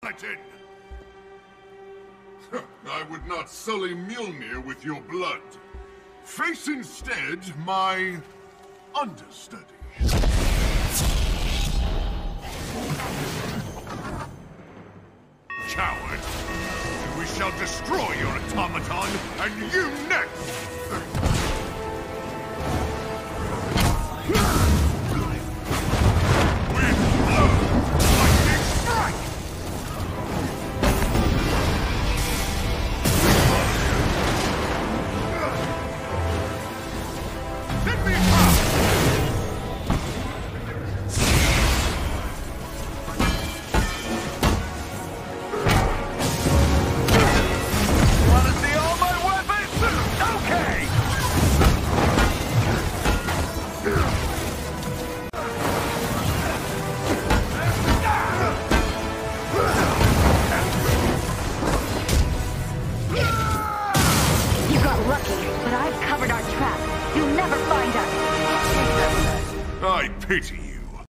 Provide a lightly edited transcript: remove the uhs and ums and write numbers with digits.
Paladin! I would not sully Mjolnir with your blood. Face instead my understudy. Coward! We shall destroy your automaton, and you next! Pity